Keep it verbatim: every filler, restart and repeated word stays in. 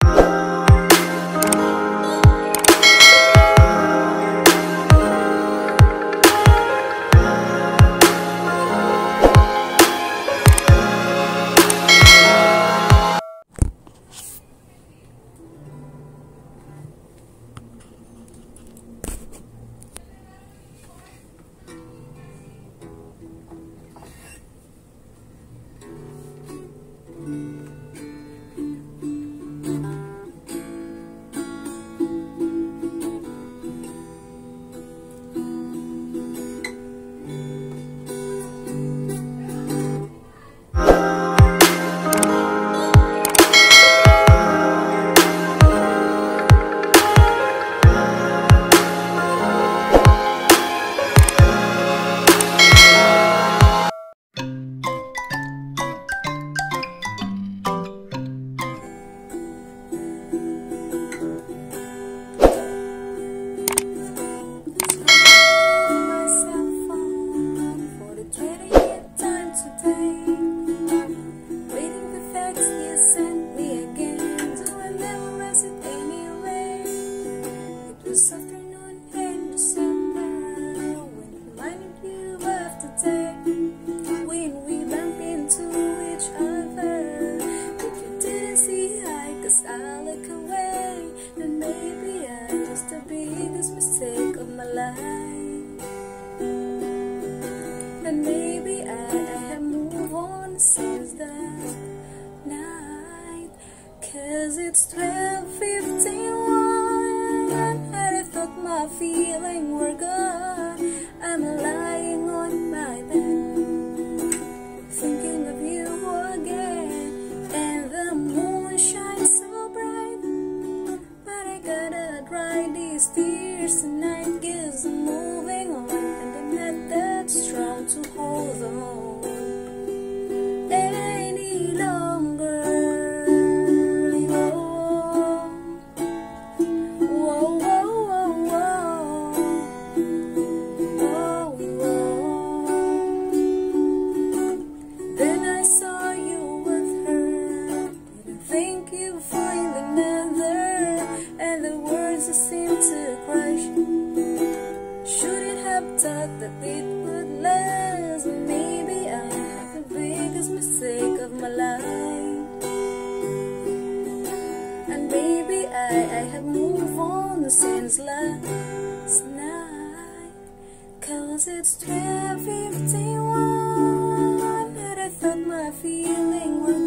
Cause it's twelve fifty-one and I thought my feeling were gone. I'm lying on my bed thinking of you again, and the moon shines so bright, but I gotta dry these tears tonight. Guess I'm moving on, and I'm not that strong to hold on any longer. That it would last. Maybe I have the biggest mistake of my life, and maybe I, I have moved on since last night. Cause it's twelve fifty-one and I thought my feeling was